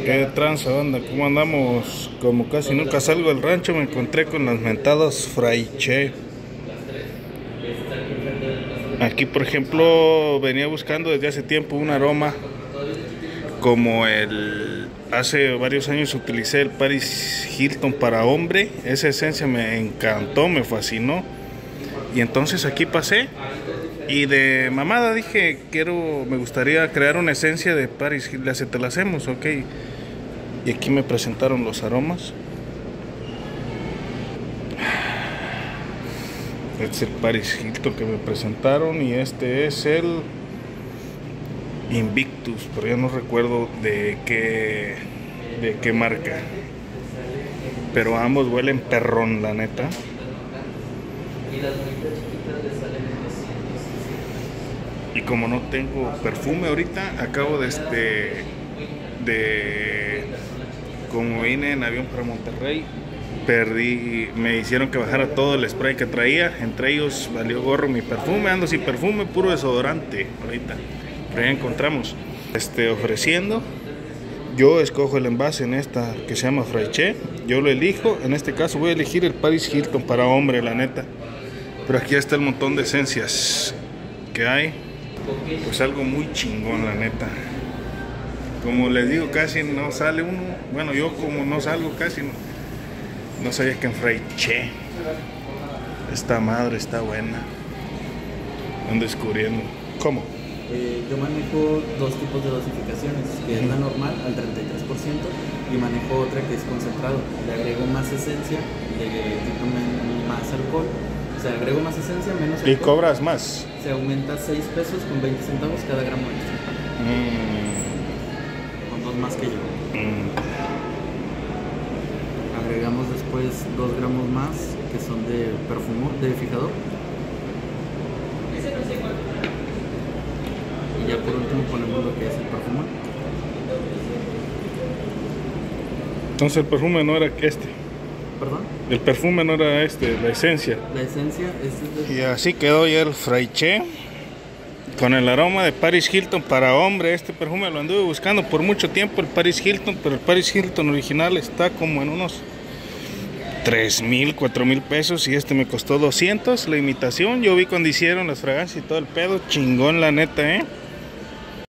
¿Qué tranza, banda? ¿Cómo andamos? Como casi nunca salgo del rancho, me encontré con los mentados Fraiche. Aquí, por ejemplo, venía buscando desde hace tiempo un aroma como el... Hace varios años utilicé el Paris Hilton para hombre. Esa esencia me encantó, me fascinó. Y entonces aquí pasé y de mamada dije, me gustaría crear una esencia de Paris Hilton. Te la hacemos, ok. Y aquí me presentaron los aromas. Este es el Paris Hilton que me presentaron y este es el Invictus, pero ya no recuerdo de qué marca. Pero ambos huelen perrón, la neta. Y como no tengo perfume ahorita, acabo como vine en avión para Monterrey, me hicieron que bajara todo el spray que traía, entre ellos valió gorro mi perfume, ando sin perfume, puro desodorante ahorita. Pero ya encontramos ofreciendo. Yo escojo el envase en esta que se llama Fraiche, yo lo elijo. En este caso voy a elegir el Paris Hilton para hombre, la neta. Pero aquí está el montón de esencias que hay. Pues algo muy chingón, la neta. Como les digo, casi no sale uno. Bueno, yo como no salgo casi, no sabía que en Fraiche esta madre está buena. Ando descubriendo. ¿Cómo? Yo manejo dos tipos de dosificaciones, que es la normal al 33% y manejo otra que es concentrado. Le agrego más esencia, le quito más alcohol. O sea, agrego más esencia, menos alcohol. ¿Y cobras más? Se aumenta 6 pesos con 20 centavos cada gramo extra. Con dos más que yo. Agregamos después 2 gramos más que son de de fijador. Y ya por último ponemos lo que es el perfume. Entonces el perfume no era ¿Perdón? El perfume no era la esencia. La esencia es Y así quedó ya el Fraiche con el aroma de Paris Hilton para hombre. Este perfume lo anduve buscando por mucho tiempo, el Paris Hilton, pero el Paris Hilton original está como en unos 3,000, 4,000 pesos y este me costó 200. La imitación, yo vi cuando hicieron las fragancias y todo el pedo, chingón la neta,